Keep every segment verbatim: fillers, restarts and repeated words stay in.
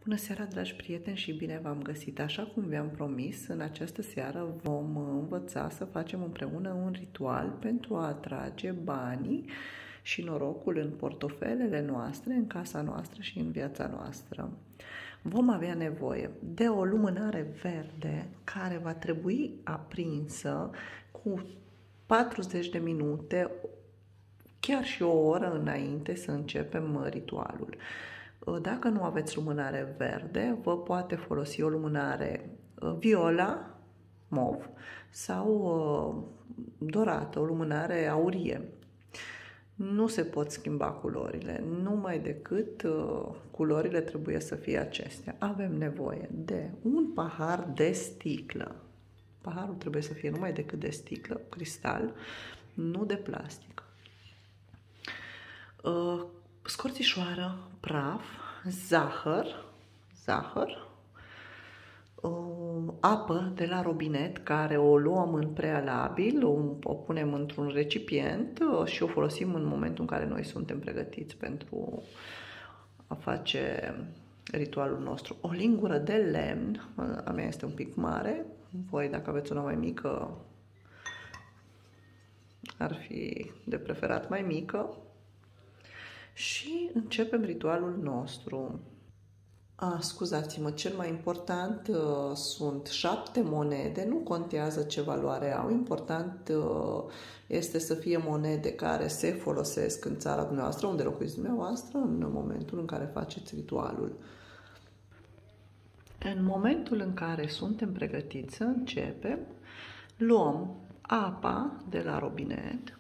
Bună seara, dragi prieteni, și bine v-am găsit! Așa cum vi-am promis, în această seară vom învăța să facem împreună un ritual pentru a atrage banii și norocul în portofelele noastre, în casa noastră și în viața noastră. Vom avea nevoie de o lumânare verde care va trebui aprinsă cu patruzeci de minute, chiar și o oră înainte să începem ritualul. Dacă nu aveți lumânare verde, vă poate folosi o lumânare viola, mov, sau dorată, o lumânare aurie. Nu se pot schimba culorile, numai decât culorile trebuie să fie acestea. Avem nevoie de un pahar de sticlă. Paharul trebuie să fie numai decât de sticlă, cristal, nu de plastic. Scorțișoară, praf, zahăr, zahăr, apă de la robinet care o luăm în prealabil, o, o punem într-un recipient și o folosim în momentul în care noi suntem pregătiți pentru a face ritualul nostru. O lingură de lemn, a mea este un pic mare, voi dacă aveți una mai mică ar fi de preferat mai mică. Și începem ritualul nostru. Ah, scuzați-mă, cel mai important uh, sunt șapte monede, nu contează ce valoare au, important uh, este să fie monede care se folosesc în țara dumneavoastră, unde locuiți dumneavoastră, în momentul în care faceți ritualul. În momentul în care suntem pregătiți să începem, luăm apa de la robinet,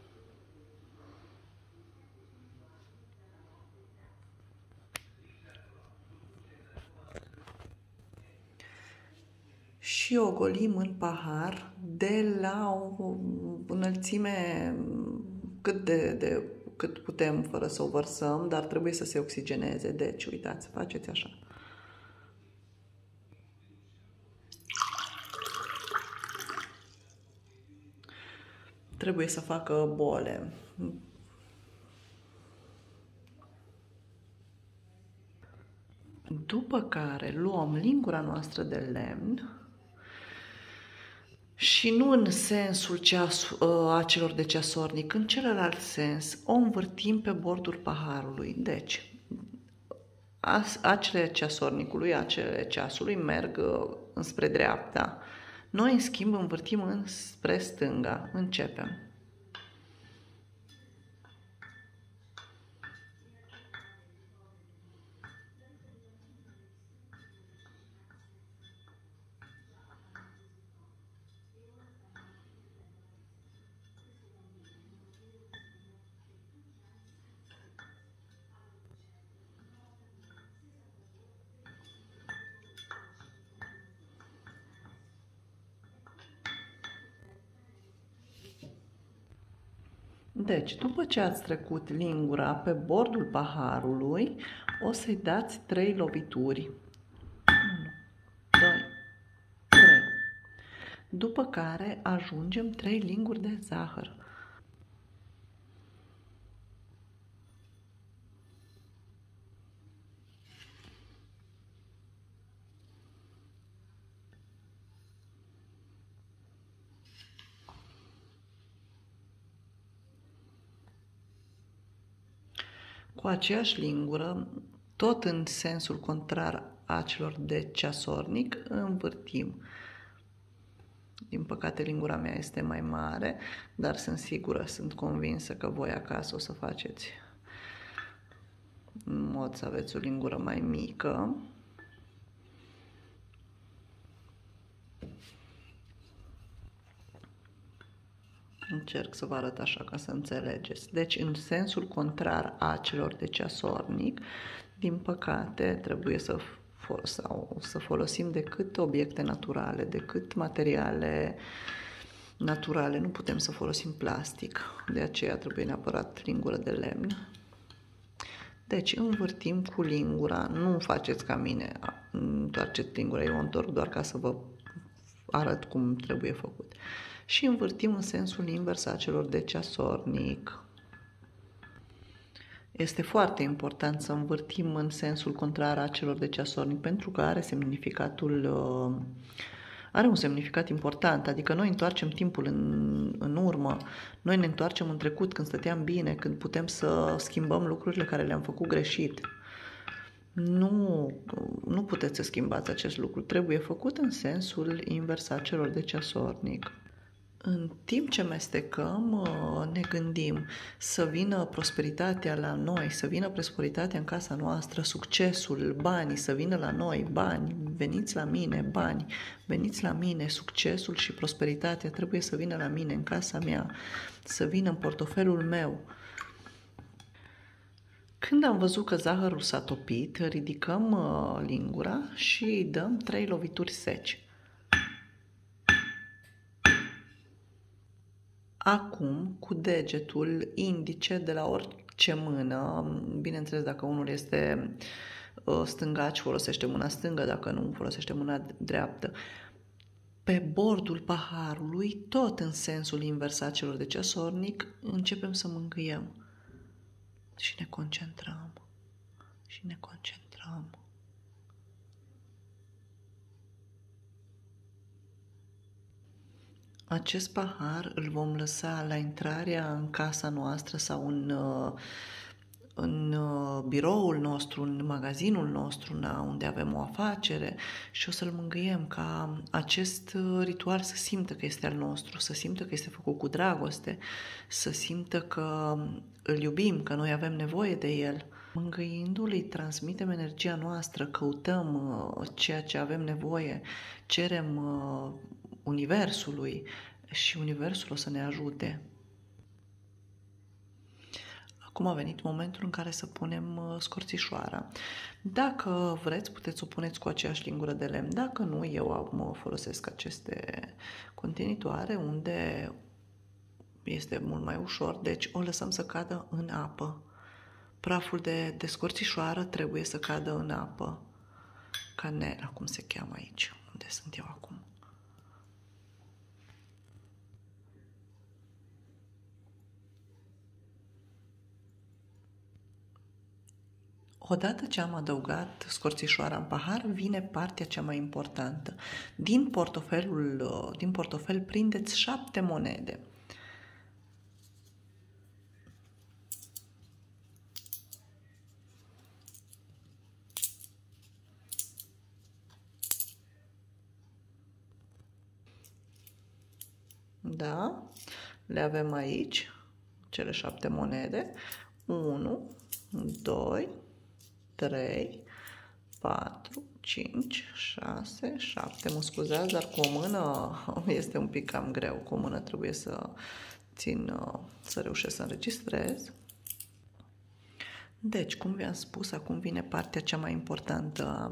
și o golim în pahar de la o înălțime cât, de, de, cât putem fără să o vărsăm, dar trebuie să se oxigeneze. Deci, uitați, faceți așa. Trebuie să facă bole. După care luăm lingura noastră de lemn și nu în sensul ceas, a celor de ceasornic, în celălalt sens, o învârtim pe bordul paharului. Deci, acele ceasornicului, acele ceasului merg înspre dreapta. Noi, în schimb, învârtim înspre stânga. Începem. Deci, după ce ați trecut lingura pe bordul paharului, o să-i dați trei lovituri. unu, doi, trei. După care ajungem trei linguri de zahăr. Cu aceeași lingură, tot în sensul contrar a celor de ceasornic, învârtim. Din păcate, lingura mea este mai mare, dar sunt sigură, sunt convinsă că voi acasă o să faceți în mod să aveți o lingură mai mică. Încerc să vă arăt așa ca să înțelegeți. Deci, în sensul contrar a celor de ceasornic, din păcate, trebuie să, sau, să folosim decât obiecte naturale, decât materiale naturale. Nu putem să folosim plastic, de aceea trebuie neapărat lingură de lemn. Deci, învârtim cu lingura, nu faceți ca mine, întoarceți lingura, eu o întorc doar ca să vă arăt cum trebuie făcut. Și învârtim în sensul invers a celor de ceasornic. Este foarte important să învârtim în sensul contrar a celor de ceasornic, pentru că are semnificatul, uh, are un semnificat important, adică noi întoarcem timpul în, în urmă, noi ne întoarcem în trecut când stăteam bine, când putem să schimbăm lucrurile care le-am făcut greșit. Nu, nu puteți să schimbați acest lucru, trebuie făcut în sensul invers a celor de ceasornic. În timp ce mestecăm, ne gândim să vină prosperitatea la noi, să vină prosperitatea în casa noastră, succesul, banii, să vină la noi, bani, veniți la mine, bani, veniți la mine, succesul și prosperitatea trebuie să vină la mine, în casa mea, să vină în portofelul meu. Când am văzut că zahărul s-a topit, ridicăm lingura și îi dăm trei lovituri seci. Acum, cu degetul indice de la orice mână, bineînțeles dacă unul este stângaci, folosește mâna stângă, dacă nu, folosește mâna dreaptă, pe bordul paharului, tot în sensul invers a celor de ceasornic, începem să mângâiem și ne concentrăm și ne concentrăm. Acest pahar îl vom lăsa la intrarea în casa noastră sau în, în biroul nostru, în magazinul nostru, unde avem o afacere și o să-l mângâiem ca acest ritual să simtă că este al nostru, să simtă că este făcut cu dragoste, să simtă că îl iubim, că noi avem nevoie de el. Mângâindu-l îi transmitem energia noastră, căutăm ceea ce avem nevoie, cerem Universului și Universul o să ne ajute. Acum a venit momentul în care să punem scorțișoara. Dacă vreți, puteți să o puneți cu aceeași lingură de lemn. Dacă nu, eu acum folosesc aceste contenitoare unde este mult mai ușor, deci o lăsăm să cadă în apă. Praful de, de scorțișoară trebuie să cadă în apă. Canela, cum se cheamă aici, unde sunt eu acum. Odată ce am adăugat scorțișoara în pahar, vine partea cea mai importantă. Din portofelul, din portofel prindeți șapte monede. Da? Le avem aici, cele șapte monede. unu, doi, trei, patru, cinci, șase, șapte. Mă scuzați, dar cu o mână este un pic cam greu. Cu o mână trebuie să țin, să reușesc să înregistrez. Deci, cum vi-am spus, acum vine partea cea mai importantă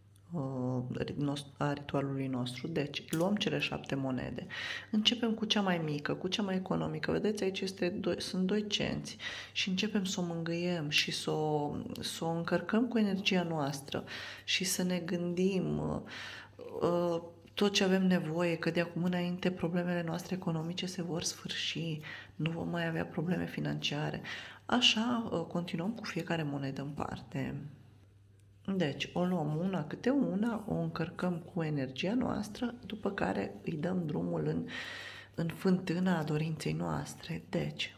a ritualului nostru. Deci, luăm cele șapte monede. Începem cu cea mai mică, cu cea mai economică. Vedeți, aici este doi, sunt doi cenți și începem să o mângâiem și să o, să o încărcăm cu energia noastră și să ne gândim uh, tot ce avem nevoie, că de acum înainte problemele noastre economice se vor sfârși, nu vom mai avea probleme financiare. Așa, uh, continuăm cu fiecare monedă în parte. Deci, o luăm una câte una, o încărcăm cu energia noastră, după care îi dăm drumul în, în fântâna dorinței noastre. Deci,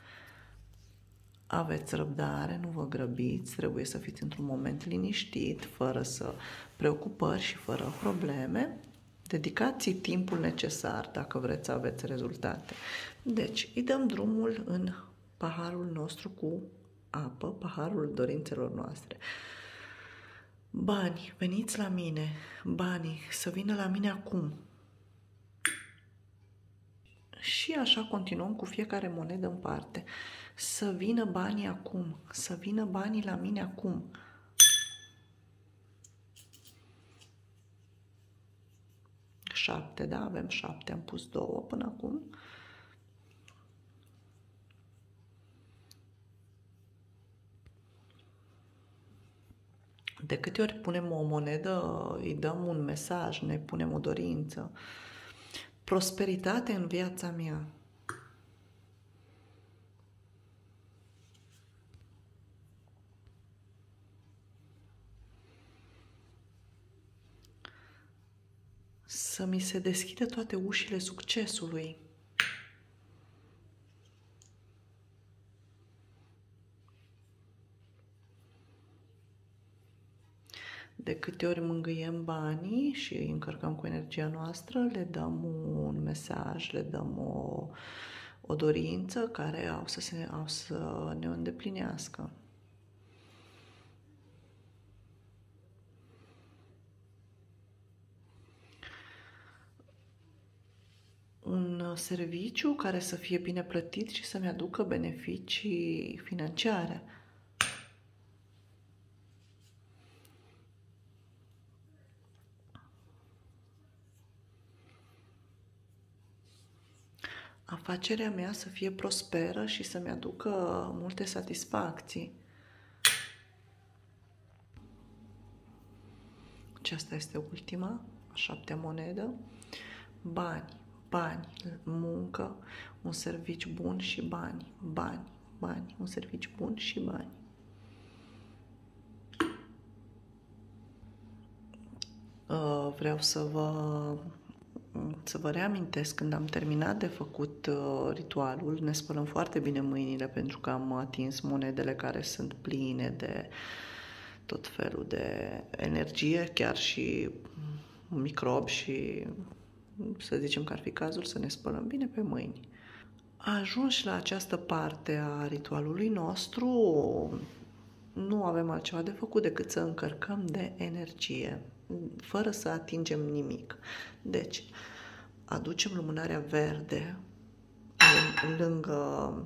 aveți răbdare, nu vă grăbiți, trebuie să fiți într-un moment liniștit, fără să preocupări și fără probleme. Dedicați timpul necesar dacă vreți să aveți rezultate. Deci, îi dăm drumul în paharul nostru cu apă, paharul dorințelor noastre. Bani, veniți la mine, banii, să vină la mine acum. Și așa continuăm cu fiecare monedă în parte. Să vină banii acum, să vină banii la mine acum. Șapte, da? Avem șapte, am pus două până acum. De câte ori punem o monedă, îi dăm un mesaj, ne punem o dorință. Prosperitate în viața mea. să mi se deschidă toate ușile succesului. De câte ori mângâiem banii și îi încărcăm cu energia noastră, le dăm un mesaj, le dăm o, o dorință care au să, se, au să ne îndeplinească. Un serviciu care să fie bine plătit și să-mi aducă beneficii financiare. Afacerea mea să fie prosperă și să-mi aducă multe satisfacții. Aceasta este ultima, a șaptea monedă. Bani, bani, muncă, un serviciu bun și bani, bani, bani, un serviciu bun și bani. Vreau să vă, să vă reamintesc, când am terminat de făcut ritualul, ne spălăm foarte bine mâinile pentru că am atins monedele care sunt pline de tot felul de energie, chiar și microbi și să zicem că ar fi cazul să ne spălăm bine pe mâini. Ajunși la această parte a ritualului nostru, nu avem altceva de făcut decât să încărcăm de energie, fără să atingem nimic. Deci, aducem lumânarea verde lângă,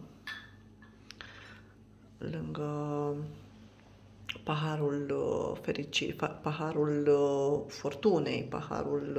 lângă paharul fericii, paharul fortunei, paharul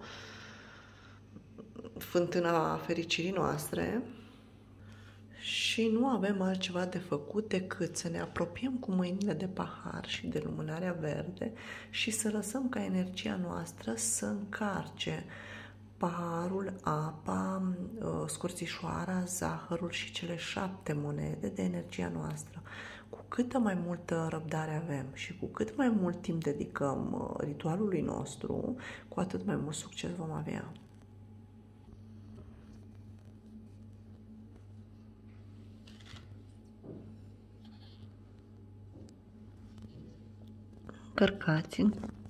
fântâna fericirii noastre și nu avem altceva de făcut decât să ne apropiem cu mâinile de pahar și de lumânarea verde și să lăsăm ca energia noastră să încarce paharul, apa, scurțișoara, zahărul și cele șapte monede de energia noastră. Cu câtă mai multă răbdare avem și cu cât mai mult timp dedicăm ritualului nostru, cu atât mai mult succes vom avea. Încărcați.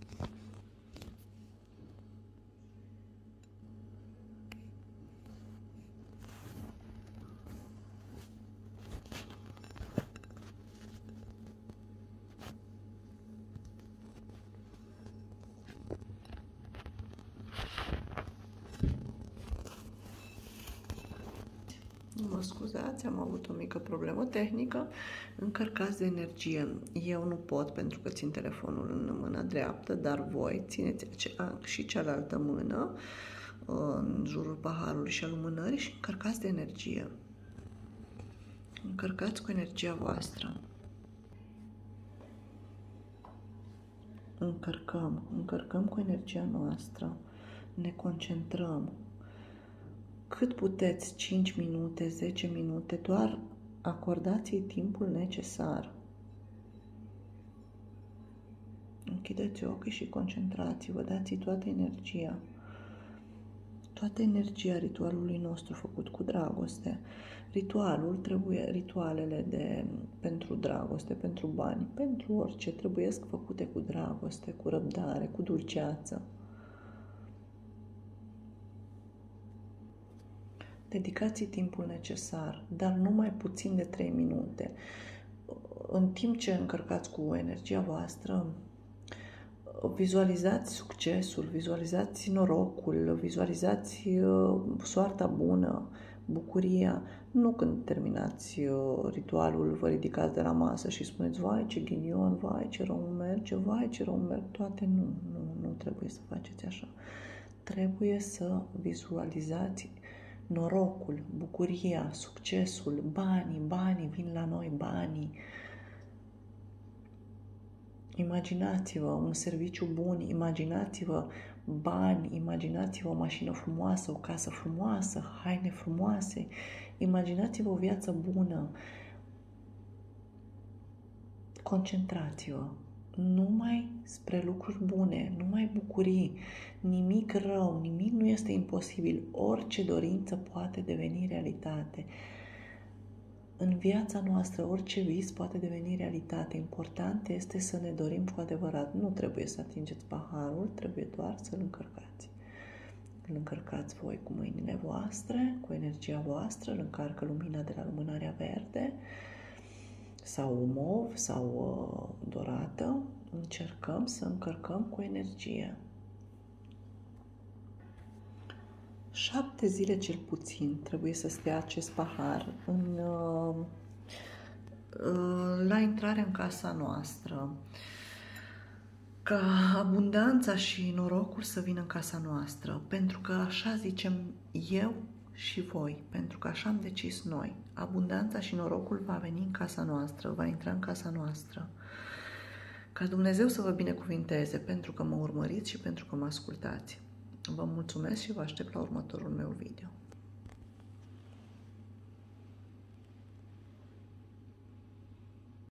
Mă scuzați, am avut o mică problemă tehnică. Încărcați de energie. Eu nu pot pentru că țin telefonul în mâna dreaptă, dar voi țineți și cealaltă mână în jurul paharului și al lumânării și încărcați de energie. Încărcați cu energia voastră. Încărcăm, încărcăm cu energia noastră. Ne concentrăm. Cât puteți, cinci minute, zece minute, doar acordați-i timpul necesar. Închideți ochii și concentrați-vă, dați-i toată energia. Toată energia ritualului nostru făcut cu dragoste. Ritualul trebuie, ritualele de, pentru dragoste, pentru bani, pentru orice, trebuie făcute cu dragoste, cu răbdare, cu dulceață. Dedicați timpul necesar, dar nu mai puțin de trei minute. În timp ce încărcați cu energia voastră, vizualizați succesul, vizualizați norocul, vizualizați soarta bună, bucuria. Nu când terminați ritualul, vă ridicați de la masă și spuneți, vai ce ghinion, vai ce rău merge, vai ce rău merg toate. Nu, nu, nu trebuie să faceți așa. Trebuie să vizualizați norocul, bucuria, succesul, banii, banii, vin la noi banii. Imaginați-vă un serviciu bun, imaginați-vă bani, imaginați-vă o mașină frumoasă, o casă frumoasă, haine frumoase, imaginați-vă o viață bună. Concentrați-vă. numai spre lucruri bune, numai bucurii, nimic rău, nimic nu este imposibil, orice dorință poate deveni realitate. În viața noastră, orice vis poate deveni realitate. Important este să ne dorim cu adevărat. Nu trebuie să atingeți paharul, trebuie doar să-l încărcați. Îl încărcați voi cu mâinile voastre, cu energia voastră, îl încarcă lumina de la lumânarea verde sau mov sau uh, dorată. Încercăm să încărcăm cu energie. Șapte zile cel puțin trebuie să stea acest pahar în, uh, uh, la intrare în casa noastră. Ca abundanța și norocul să vină în casa noastră, pentru că așa zicem eu și voi, pentru că așa am decis noi. Abundanța și norocul va veni în casa noastră, va intra în casa noastră. Ca Dumnezeu să vă binecuvinteze pentru că mă urmăriți și pentru că mă ascultați. Vă mulțumesc și vă aștept la următorul meu video.